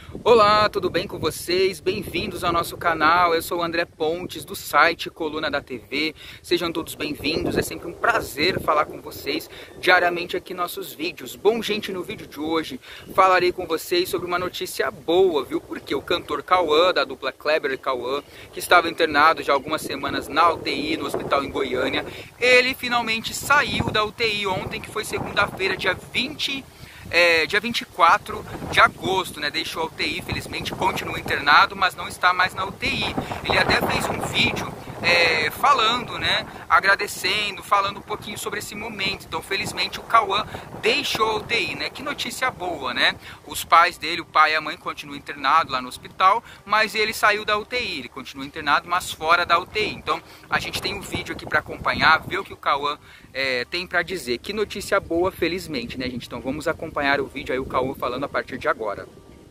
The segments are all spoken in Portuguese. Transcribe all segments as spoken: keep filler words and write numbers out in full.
Olá, tudo bem com vocês? Bem-vindos ao nosso canal. Eu sou o André Pontes, do site Coluna da T V. Sejam todos bem-vindos, é sempre um prazer falar com vocês diariamente aqui nos nossos vídeos. Bom, gente, no vídeo de hoje falarei com vocês sobre uma notícia boa, viu? Porque o cantor Cauã, da dupla Kleber e Cauã, que estava internado já há algumas semanas na U T I, no hospital em Goiânia, ele finalmente saiu da U T I ontem, que foi segunda-feira, dia vinte É, dia vinte e quatro de agosto, né? Deixou a U T I, felizmente continua internado, mas não está mais na U T I. Ele até fez um vídeo é, falando, né? Agradecendo, falando um pouquinho sobre esse momento. Então, felizmente, o Cauã deixou a U T I, né? Que notícia boa, né? Os pais dele, o pai e a mãe, continuam internados lá no hospital, mas ele saiu da U T I. Ele continua internado, mas fora da U T I. Então, a gente tem um vídeo aqui para acompanhar, ver o que o Cauã é, tem para dizer. Que notícia boa, felizmente, né, gente? Então, vamos acompanhar o vídeo aí, o Cauã falando a partir de agora.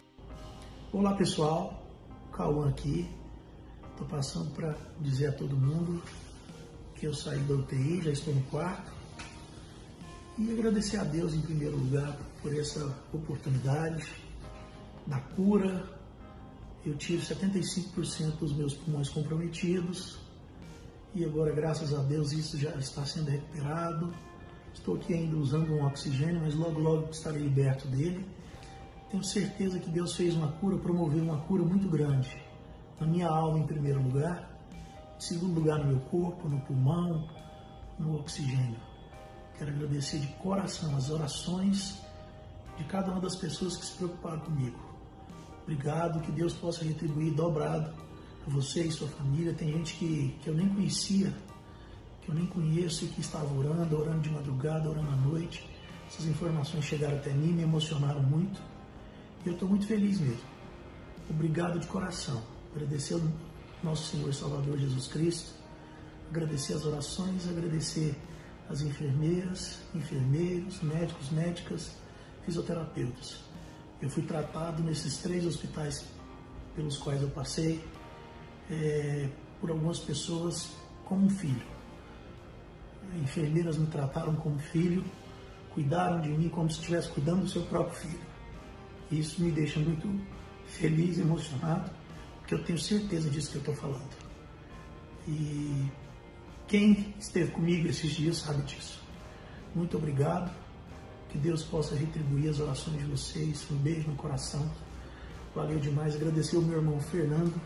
Olá pessoal, Cauã aqui. Tô passando para dizer a todo mundo que eu saí da U T I, já estou no quarto. E agradecer a Deus em primeiro lugar por essa oportunidade da cura. Eu tive setenta e cinco por cento dos meus pulmões comprometidos e agora, graças a Deus, isso já está sendo recuperado. Estou aqui ainda usando um oxigênio, mas logo, logo estarei liberto dele. Tenho certeza que Deus fez uma cura, promoveu uma cura muito grande. Na minha alma, em primeiro lugar. Em segundo lugar, no meu corpo, no pulmão, no oxigênio. Quero agradecer de coração as orações de cada uma das pessoas que se preocuparam comigo. Obrigado, que Deus possa retribuir dobrado a você e sua família. Tem gente que, que eu nem conhecia, que eu nem conheço e que estava orando, orando de madrugada, orando à noite. Essas informações chegaram até mim, me emocionaram muito. E eu estou muito feliz mesmo. Obrigado de coração. Agradecer ao nosso Senhor e Salvador Jesus Cristo. Agradecer as orações, agradecer as enfermeiras, enfermeiros, médicos, médicas, fisioterapeutas. Eu fui tratado nesses três hospitais pelos quais eu passei, é, por algumas pessoas como um filho. Enfermeiras me trataram como filho, cuidaram de mim como se estivesse cuidando do seu próprio filho. Isso me deixa muito feliz e emocionado, porque eu tenho certeza disso que eu estou falando. E quem esteve comigo esses dias sabe disso. Muito obrigado, que Deus possa retribuir as orações de vocês. Um beijo no coração, valeu demais. Agradecer ao meu irmão Fernando,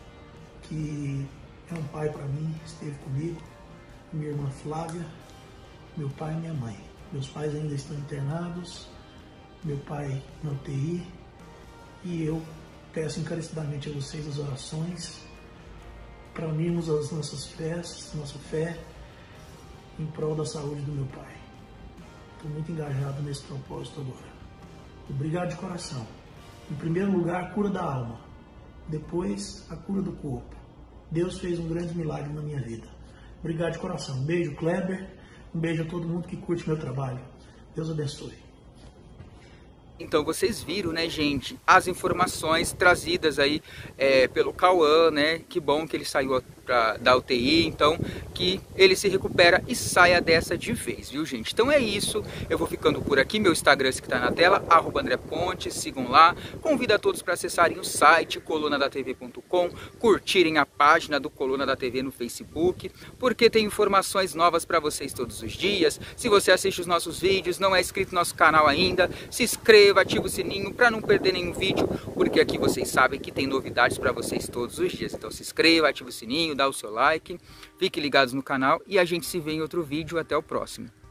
que é um pai para mim, esteve comigo. Minha irmã Flávia, meu pai e minha mãe. Meus pais ainda estão internados, meu pai na U T I, e eu peço encarecidamente a vocês as orações para unirmos as nossas fés, nossa fé em prol da saúde do meu pai. Estou muito engajado nesse propósito agora. Obrigado de coração. Em primeiro lugar, a cura da alma. Depois, a cura do corpo. Deus fez um grande milagre na minha vida. Obrigado de coração. Um beijo, Kleber. Um beijo a todo mundo que curte meu trabalho. Deus abençoe. Então vocês viram, né, gente, as informações trazidas aí é, pelo Cauã, né? Que bom que ele saiu pra, da U T I, então que ele se recupera e saia dessa de vez, viu, gente? Então é isso, eu vou ficando por aqui, meu Instagram que tá na tela, arroba André Pontes, sigam lá, convido a todos para acessarem o site coluna da T V ponto com, curtirem a página do Coluna da T V no Facebook, porque tem informações novas para vocês todos os dias. Se você assiste os nossos vídeos, não é inscrito no nosso canal ainda, se inscreva, ativa o sininho para não perder nenhum vídeo, porque aqui vocês sabem que tem novidades para vocês todos os dias. Então se inscreva, ativa o sininho, dá o seu like, fiquem ligados no canal e a gente se vê em outro vídeo. Até o próximo.